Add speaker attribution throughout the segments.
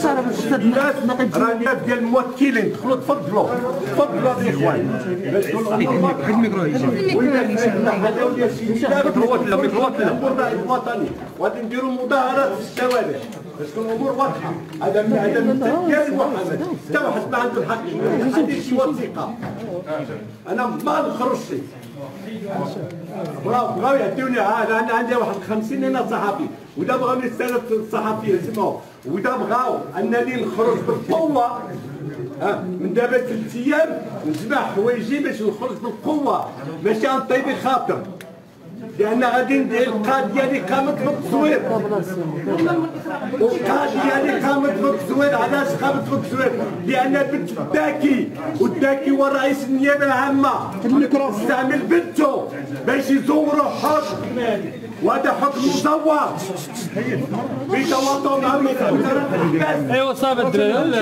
Speaker 1: الناس راه الناس ديال الموكلين دخلوا تفضلوا الاخوان باش تقولوا الميكرو الوطني وغادي نديروا مظاهرات في الشوارع باش تكون الامور واضحه. هذا من ديال محمد حتى واحد ما عنده الحق ما عنديش شي وثيقه انا ما نخرجش. بغاو يعطيوني انا عندي واحد 50 هنا صحفي ودا بغاو يستند الصحفيين تما ودا بغاو انني نخرج بالقوه من دابا 3 ايام نجمع حوايجي باش نخرج بالقوه ماشي عن طيب خاطر لان غادي ندير القاد ديالي قامت بالتصوير والقاد ديالي قامت بالتصوير. علاش قامت بالتصوير؟ لان بنت الداكي والداكي هو رئيس النيابه العامه استعمل بنته باش يزوروا حكم وهذا حكم مزور بيتواطؤوا معهم.
Speaker 2: ايوا صافي الدراري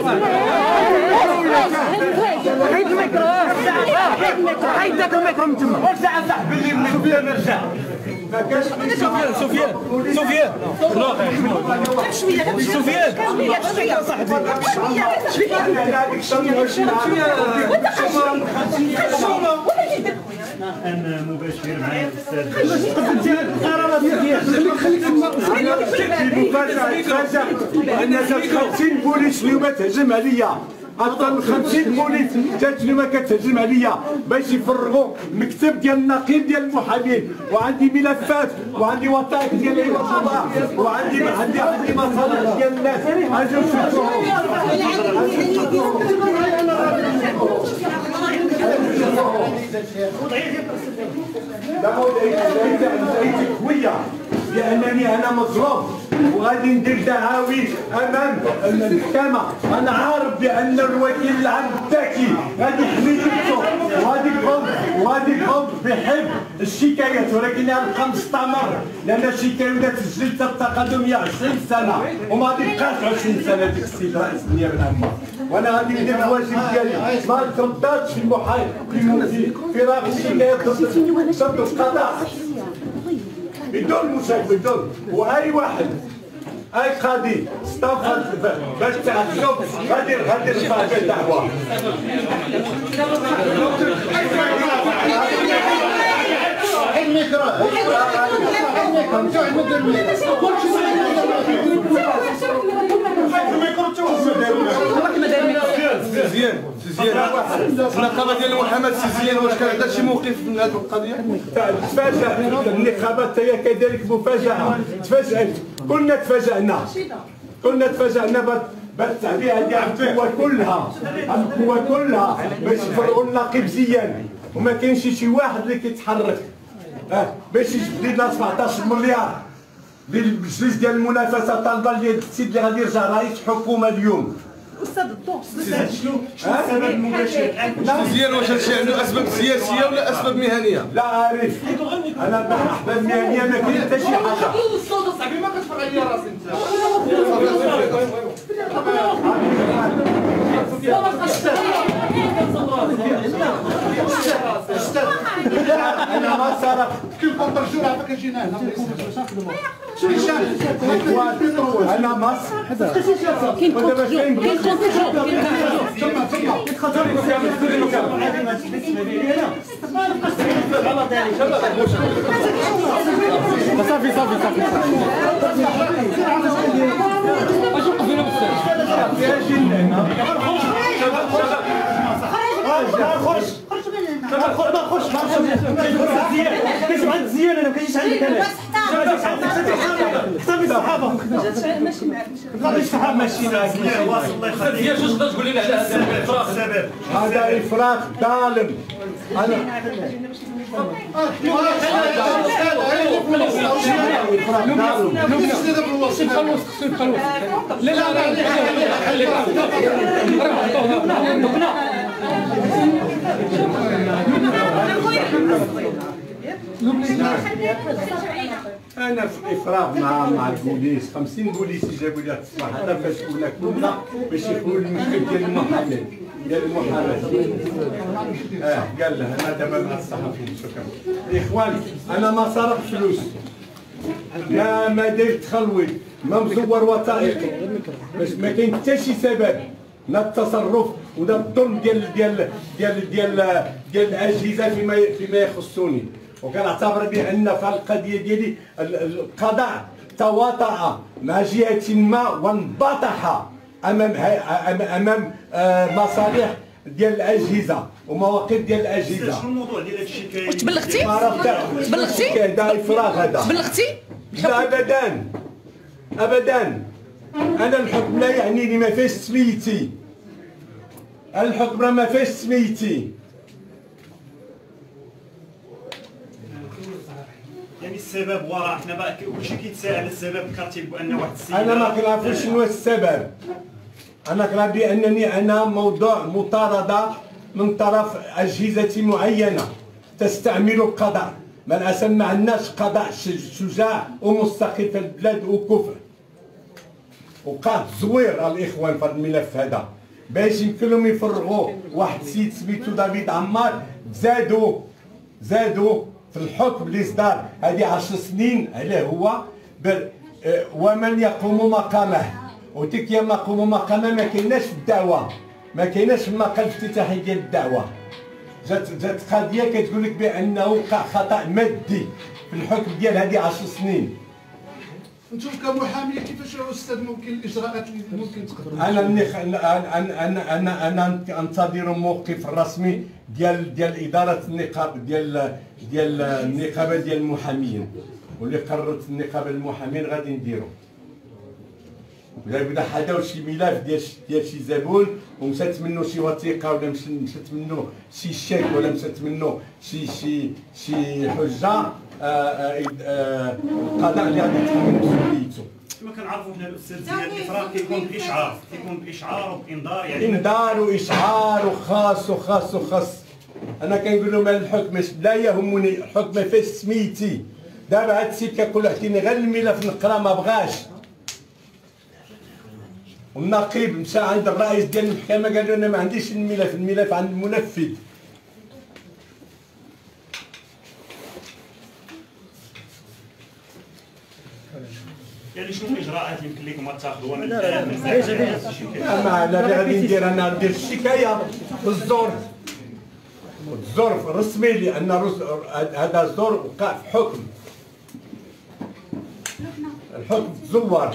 Speaker 3: حيد الميكرو حيد داك الميكرو من تما
Speaker 1: ورجع صاحبي اللي من نرجع ما كاش
Speaker 2: سفيان
Speaker 4: انا مباشر معايا الاستاذ
Speaker 1: انا جات 50 بوليس اليوم تهجم عليا اكثر من 50 بوليس جات اليوم كتهجم عليا باش يفرغوا المكتب ديال النقيب ديال المحامين وعندي ملفات وعندي وثائق ديال الوزراء وعندي مصالح ديال الناس اجيو شوفوهم قوية لأنني أنا مظلوم وغادي ندير دعاوي أمام المحكمة. أنا عارف بأن الوكيل العام الذكي غادي يحمي نفسه وغادي يقوم بحفظ الشكايات ولكن أنا نبقى مستمر لأن الشكايات سجلت التقدمية 20 سنة وما غادي يبقاش 20 سنة ديك السيد رئيس النيابة العامة. وانا غادي ندير الواجب ديالي ما نترددش في فراغ الشكايات ضد القضاء بدون مشاكل بدون واي واحد اي قاضي استنفذ باش تعذب غادي يرفع به دعوه.
Speaker 5: زيان النقابه ديال محمد زيان واش كان عندها شي موقف من هذه القضيه؟
Speaker 1: تفاجأ النقابه هي كذلك مفاجاه تفاجأت كلنا تفاجأنا بالتعبئه ديال القوه كلها باش يفرغوا النقيب زيان وما كاينش شي واحد اللي كيتحرك باش يجبد لنا 17 مليار ديال المجلس ديال المنافسه طالبه ديال السيد اللي غادي يرجع رئيس حكومه اليوم.
Speaker 4: استاذ الدكتور شنو السبب المباشر؟
Speaker 5: زيان واش هادشي عنده اسباب سياسيه ولا اسباب مهنيه؟
Speaker 1: لا عارف انا بحباب مهنيه ما كاين حتى شي حاجه.
Speaker 4: الصوت صاحبي ما كتفرج عليا راسي انت.
Speaker 1: انا ما سرقت
Speaker 4: كيف كنترجو على فكره جينا هنا
Speaker 1: انا ما
Speaker 3: كاين
Speaker 2: صافي اش وقفنا بزاف
Speaker 1: يا جنان
Speaker 4: كيف عند زيان انا ما كاينش عندك انا حتى في الصحافه غادي الصحافه ماشي واصل الله يخليك
Speaker 2: زيان شنو تقدر تقول لنا على هذا الافراغ؟
Speaker 1: هذا افراغ ظالم. انا انا في افراغ مع البوليس 50 بوليس جابوا لي الصباح حتى فاش كنا باش يخلوا المكتب ديال المحامي قال له انا دابا مع الصحفيين شكرا اخوان انا ما صرفت فلوس لا ما درت خلوي ما مزور وثائقي باش ما كاين حتى شي سبب لا التصرف ولا الظلم ديال الاجهزه فيما يخصني. وكنعتبر بان في القضيه ديالي القضاء تواطأ مع جهه ما وانبطح امام مصالح ديال الاجهزه ومواقف ديال الاجهزه.
Speaker 4: شنو الموضوع ديال هذا الشكايه؟
Speaker 3: تبلغتي؟
Speaker 1: تبلغتي؟ هذا افراغ هذا.
Speaker 3: بلغتي؟
Speaker 1: لا ابدا ابدا. انا الحكم لا يعنيني، ما فيش سميتي. الحكم ما فيش سميتي.
Speaker 4: يعني السبب وراء حنا بقى كلشي كيتساءل السبب كتب بان واحد السيد
Speaker 1: انا ما كنعرفش شنو السبب. انا كنعرف بانني انا موضوع مطارده من طرف اجهزه معينه تستعمل القضاء. ما الاسم ما عندناش قضاء شجاع ومستقل في البلاد وكفء. وقع تزوير الاخوان في هذا الملف هذا باش يمكن لهم يفرغوا واحد السيد سميتو دافيد عمار. زادوا في الحكم اللي صدر هذه 10 سنين عليه هو ومن يقوم مقامه. وديك يا مقوم مقامه ما كايناش في الدعوه، ما كايناش في المقال الافتتاحي ديال الدعوه. جات قضيه كتقول لك بانه وقع خطا مادي في الحكم ديال هذه 10 سنين.
Speaker 5: انتم كمحامي كيفاش استاذ ممكن الاجراءات اللي ممكن تقدروا؟
Speaker 1: انا انتظر الموقف الرسمي ديال اداره النقاب ديال النقابه ديال المحامين، واللي قررت النقابه المحامين غادي نديرو. اذا حداو شي ملف ديال شي زبون ومشات منه شي وثيقه ولا مشات منه شي شيك ولا مشات منه شي حجه، القضاء اللي غادي يتحمل مسؤوليته.
Speaker 4: كما كنعرفوا حنا الاستاذ ديال الافراغ كيكون باشعار وبانذار، يعني
Speaker 1: انذار واشعار وخاص. انا كنقول لهم الحكم لا يهمني، الحكم ما فيش سميتي. دابا هاد السيد كيقول اعطيني غير الملف نقرا، ما بغاش. والنقيب مشى عند الرئيس ديال المحكمه قال له انا ما عنديش الملف عند المنفذ.
Speaker 4: يعني شنو الاجراءات اللي يمكن لكم تاخذوها من
Speaker 1: اما انا اللي غادي ندير الشكايه بالزور. الزور رسمي، لان هذا الزور وقع في حكم. الحكم تزور،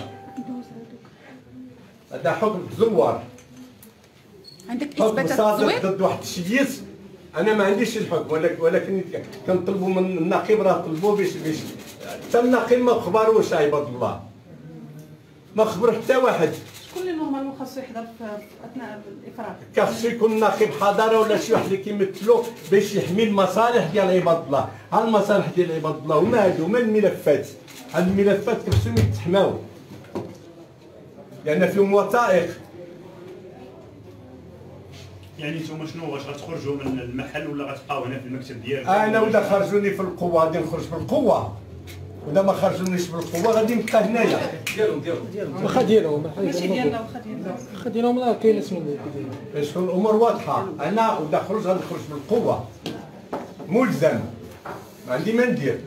Speaker 1: هذا حكم تزور.
Speaker 3: عندك
Speaker 1: حكم
Speaker 3: اثباتات
Speaker 1: صادر
Speaker 3: التزوير؟
Speaker 1: ضد واحد الشيس. انا ما عنديش الحكم، ولكن كنطلبوا من النقيب، راه طلبوا باش حتى النقيب ما خبروش عباد الله، ما خبر حتى واحد.
Speaker 6: شكون اللي نورمالمون خاصو يحضر في اثناء الافراغ؟
Speaker 1: خاصو يكون النقيب حضاره ولا شي واحد اللي كيمثلو باش يحمي المصالح ديال عباد الله. ها المصالح ديال عباد الله هما هادو، هما الملفات. هاد الملفات خصهم يتحماو لان فيهم وثائق.
Speaker 4: يعني نتوما شنو واش غتخرجوا من المحل ولا غتبقاو هنا في المكتب ديالكم؟
Speaker 1: انا ولا خرجوني في القوه غادي نخرج بالقوه، ولا ما خرجونيش بالقوه غادي نبقى هنايا.
Speaker 2: واخا ديالهم
Speaker 6: ماشي ديالنا واخا ديالنا
Speaker 2: راه كاين اسم
Speaker 1: باش تكون الامور واضحه. انا ولا خرج غادي نخرج بالقوه، ملزم، ما عندي ما ندير.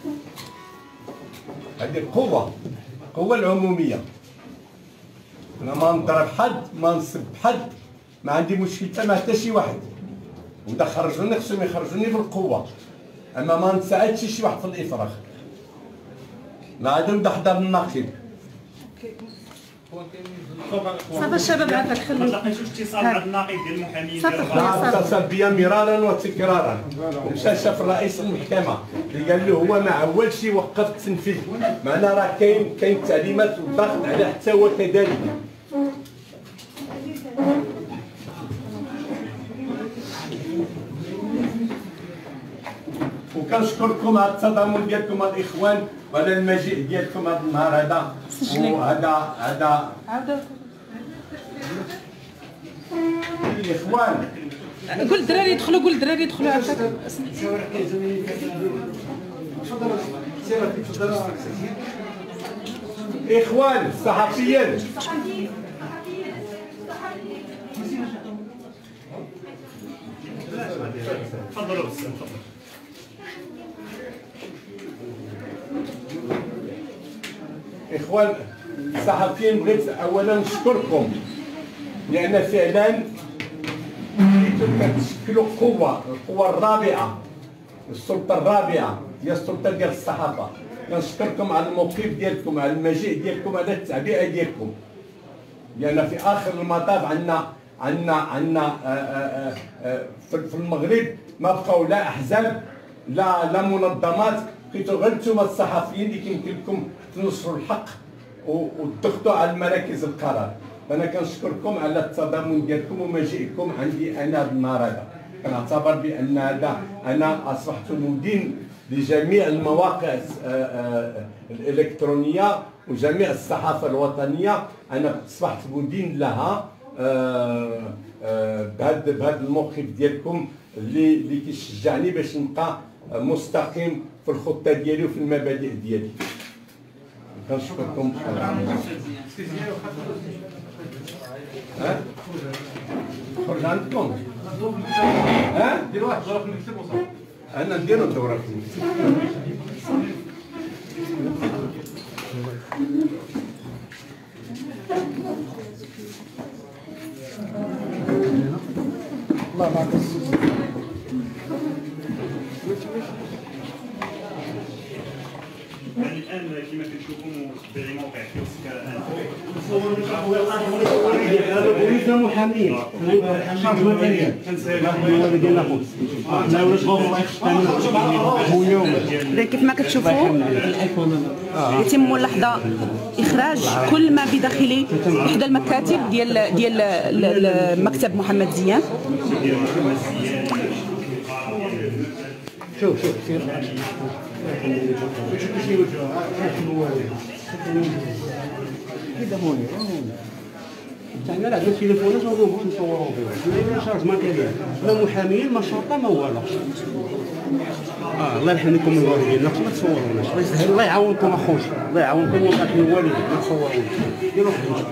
Speaker 1: هذه القوه العموميه. انا ما نضرب حد، ما نسب حد، ما عندي مشكل مع حتى شي واحد. ودا خرجوني خصهم يخرجوني بالقوه، اما ما نساعدش شي واحد في الافراغ. لا عاد نبدا نحضر النقيب.
Speaker 6: صافي الشباب عافاك
Speaker 4: ما
Speaker 6: خلينا.
Speaker 4: تلاقيتوش اتصال مع النقيب ديال المحامين
Speaker 6: صافي
Speaker 4: ديال
Speaker 6: خويا.
Speaker 1: لا اتصل بيا مرارا وتكرارا. مشى شاف رئيس المحكمه اللي قال له هو ما عولش يوقف التنفيذ، معناه راه كاين تعليمات والضغط عليه حتى هو كذلك. وكنشكركم على التضامن ديالكم الاخوان وعلى المجيء ديالكم هذا النهار هذا. وهذا الاخوان.
Speaker 6: قول الدراري يدخلوا، قول الدراري يدخلوا عافاك.
Speaker 1: اخوان الصحفيين،
Speaker 4: تفضلوا استاذ تفضل.
Speaker 1: اخوان الصحفيين بغيت اولا نشكركم لان فعلا انتم كتشكلوا القوه الرابعه، السلطه الرابعه هي السلطه ديال الصحافه. كنشكركم على الموقف ديالكم، على المجيء ديالكم، على التعبئه ديالكم، لان في اخر المطاف عندنا في المغرب ما بقاو لا احزاب لا منظمات، بقيتوا غير نتوما الصحفيين اللي كيمكن لكم تنشروا الحق وتضغطوا على مراكز القرار. فانا كنشكركم على التضامن ديالكم ومجيئكم عندي انا بالنهار هذا. كنعتبر بان هذا انا اصبحت مدين لجميع المواقع الالكترونيه وجميع الصحافه الوطنيه، انا اصبحت مدين لها بهذا الموقف ديالكم اللي كيشجعني باش نبقى مستقيم في الخطه ديالي وفي المبادئ ديالي. كنشكركم. خرج عندكم؟
Speaker 5: دير واحد الدوره في المكتب وصافي.
Speaker 1: انا نديرو الدوره في المكتب.
Speaker 2: الله معك.
Speaker 4: الان كما كتشوفوا متبعي موقع كيوسك
Speaker 7: بغينا محامين شرط ماتيريال ديالنا خوت حنا ولا شغل الله
Speaker 6: إذا كيف ما كتشوفوا يتم اللحظة إخراج كل ما بداخل إحدى المكاتب ديال مكتب محمد زيان.
Speaker 7: شوف سير كده هون تاعنا لا عندنا تليفونات ما نبغوش نصوروا بهم، لا شارج ماتيريال لا محامين ما شرطه ما والو. الله يرحم لكم الوالدين، ما تصوروناش، الله يسهل، الله يعاونكم اخوتي، الله يعاونكم ويعطيكم الوالدين ما تصوروناش. ديروا خدمه.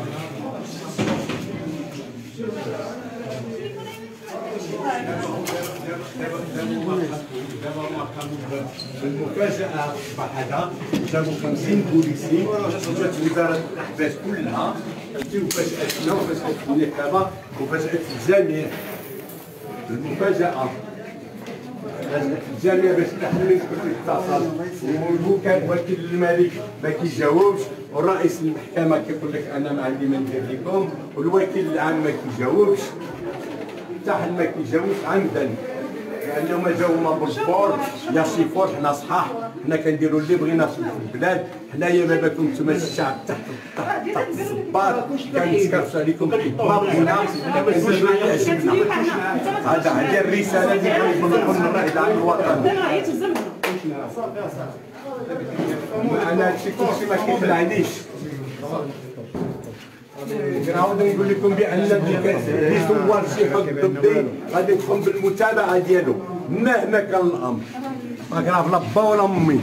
Speaker 1: المفاجأة الصباح هذا جابوا 50 بوليسي وجات وزارة الأحداث كلها وفاجأتنا وفاجأت النقابة وفاجأت الجميع. المفاجأة فاجأت الجميع باش الأحلام كل اتصل وكيل الملك ما كيجاوبش ورئيس المحكمة كيقول لك أنا ما عندي ما ندير لكم والوكيل العام ما كيجاوبش حتى حد ما كيجاوبش عمدا لانهم جاو هما بالبور يا شيفور. حنا صحاح حنا كنديروا اللي بغينا في البلاد. حنايا ما بالكم نتوما الشعب تحت الصباط كنتكرفوا عليكم ما بغينا هذا هي الرساله اللي كنقول من الرائد العام الوطني. انا هادشي كلشي ما كيخلعنيش. نعاود نقول لكم بان اللي صور شي حد ضدي غادي تكون بالمتابعه ديالو مهما كان الامر. باغراف لا با ولا امي.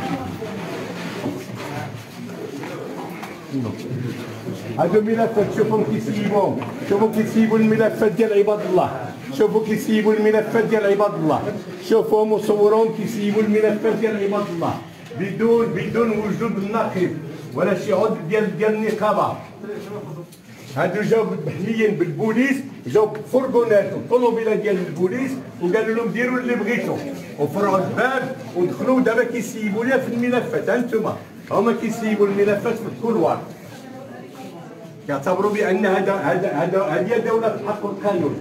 Speaker 1: هادو ملفات شوفهم كيسيبوهم، شوفوا كيسيبوا الملفات ديال عباد الله، شوفوا كيسيبوا الملفات ديال عباد الله، شوفوهم وصوروهم كيسيبوا الملفات ديال عباد الله بدون وجود النقيب ولا شي عضو ديال النقابه. هادو جاو محميين بالبوليس، جاو بفرقونات وطوموبيلات ديال البوليس وقالوا لهم ديروا اللي بغيتوا وفرعوا الباب ودخلوا. دابا كيسيبوا ليها في الملفات. هانتوما هما كيسيبوا الملفات في الكولوار. كيعتبروا بان هذه دوله الحق والقانون.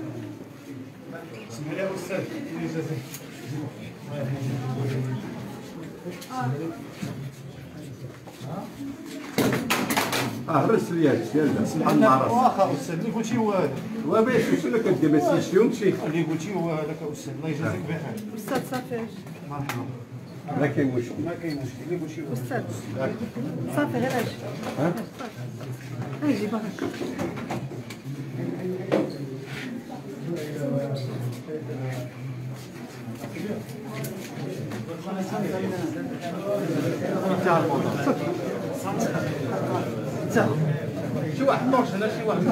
Speaker 5: اسمح لي استاذ
Speaker 1: الرسل ياك يلا سبحان الله.
Speaker 5: واخا استاذ اللي قلتي هو هذا
Speaker 1: وباش شنو كدير ما تسيشيهمش
Speaker 5: اللي قلتي هو هذاك استاذ الله يجازيك بخير.
Speaker 6: أستاذ صافي
Speaker 5: مرحبا.
Speaker 1: ما كاين مشكل.
Speaker 5: ما كاين مشكل اللي قلتي هو
Speaker 6: أستاذ صافي غير اجي. اجي برك.
Speaker 5: شي واحد نورش هنا شي واحد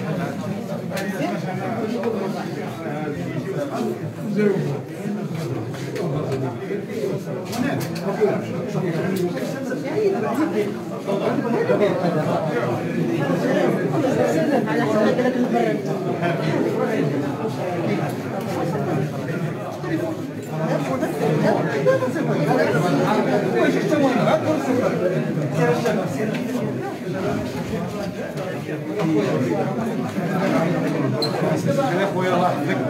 Speaker 5: نورش
Speaker 1: انا خويا الله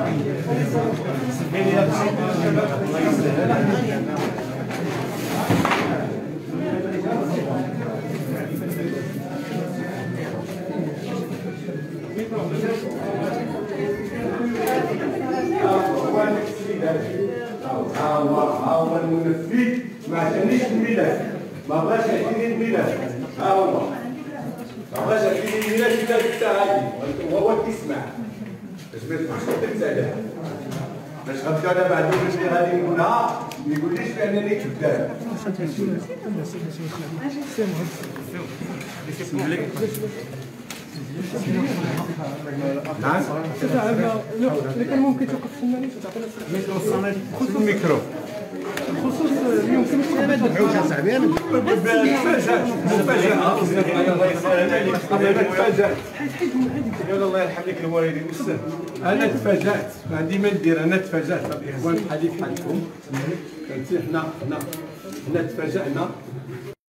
Speaker 1: هو المنفذ ما عجبنيش الملف، ما بغاش يعطيني الملف، ها هو ما بغاش يعطيني الملف إلا قلت عادي وهو كيسمع باش ما تكونش كذبت عليه، باش غنبدا انا بعد اللي غادي نقولها ما يقوليش بانني كذاب. نعم
Speaker 2: اللي كان ممكن توقف فنانين تعطينا
Speaker 1: خذ الميكرو
Speaker 2: بخصوص يمكن
Speaker 1: يلا الله يرحم لك الوالدين والسلام. انا تفاجات ما عندي ما ندير، انا تفاجات الاخوان بحالي بحالكم فهمتي. حنا تفاجأنا